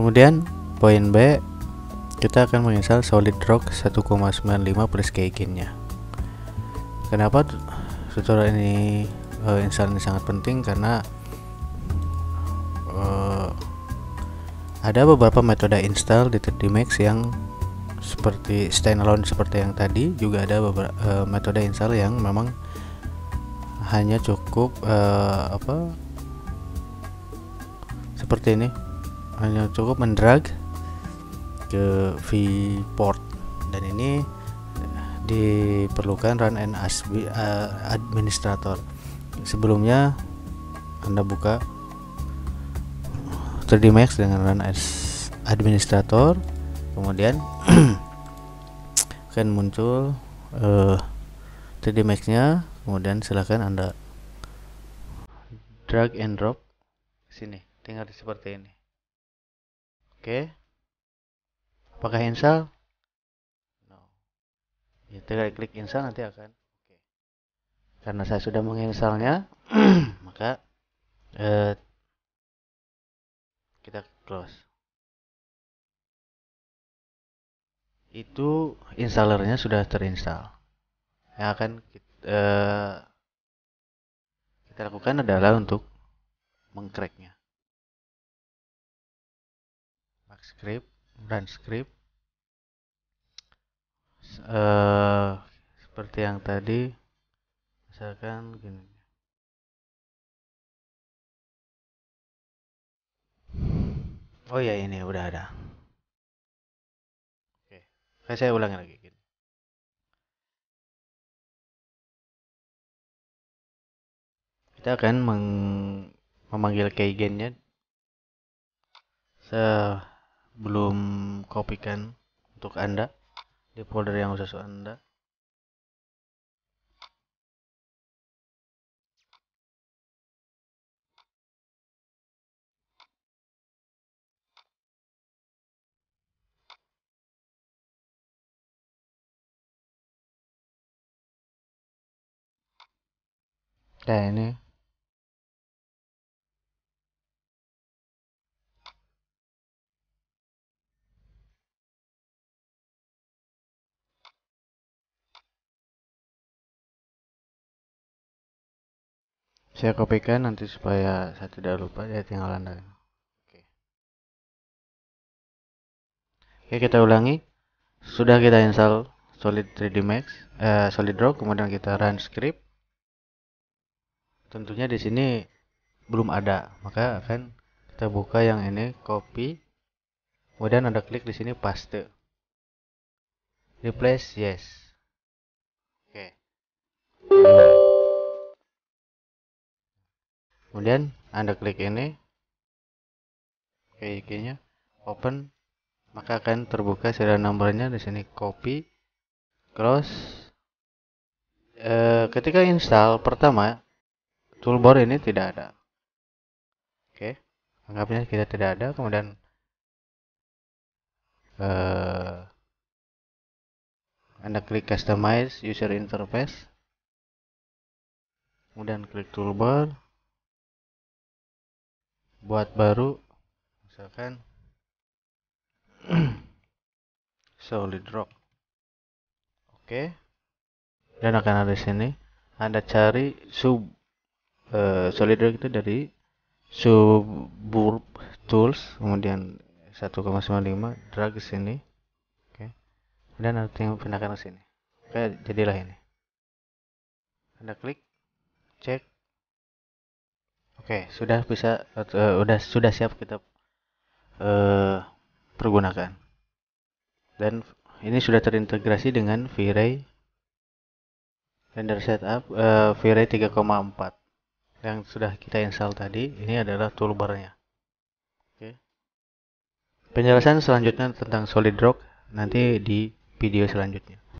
Kemudian poin B, kita akan menginstal SolidRock 1,95 plus keygen-nya. Kenapa tutorial ini install ini sangat penting? Karena ada beberapa metode install di 3D Max yang seperti standalone seperti yang tadi, juga ada beberapa metode install yang memang hanya cukup seperti ini, hanya cukup mendrag ke viewport, dan ini diperlukan run as administrator. Sebelumnya Anda buka 3D Max dengan run as administrator, kemudian akan muncul 3D Max nya, kemudian silahkan Anda drag and drop sini, tinggal seperti ini. Oke, apakah install? No. Ya, tinggal klik install nanti akan. Oke. Karena saya sudah menginstalnya, maka kita close. Itu installernya sudah terinstall. Yang akan kita lakukan adalah untuk mengcracknya. Script, run script, seperti yang tadi, misalkan gini. Oh ya, ini udah ada. Oke, saya ulangi lagi gini. Kita akan memanggil keygen-nya sebelum kopikan untuk Anda di folder yang khusus Anda. Nah, ini saya kopikan nanti supaya saya tidak lupa, ya tinggal Anda. Oke, kita ulangi. Sudah kita install Solid 3D Max, SolidRock, kemudian kita run script. Tentunya di sini belum ada, maka akan kita buka yang ini, copy, kemudian Anda klik di sini paste, replace yes. Oke. Kemudian Anda klik ini, keygen-nya, open, maka akan terbuka serial numbernya di sini, copy, close. Ketika install pertama, toolbar ini tidak ada. Oke, anggapnya kita tidak ada. Kemudian Anda klik customize user interface, kemudian klik toolbar, buat baru, misalkan SolidRock. Oke, dan akan ada di sini. Anda cari SolidRock itu dari Suburb Tools, kemudian 1,95, drag ke sini. Oke, kemudian Anda tinggal pindahkan ke sini. Oke, jadilah ini. Anda klik, cek. Oke, sudah bisa, sudah siap kita pergunakan. Dan ini sudah terintegrasi dengan V-Ray render setup V-Ray 3,4 yang sudah kita install tadi. Ini adalah toolbarnya. Oke. Penjelasan selanjutnya tentang SolidRock nanti di video selanjutnya.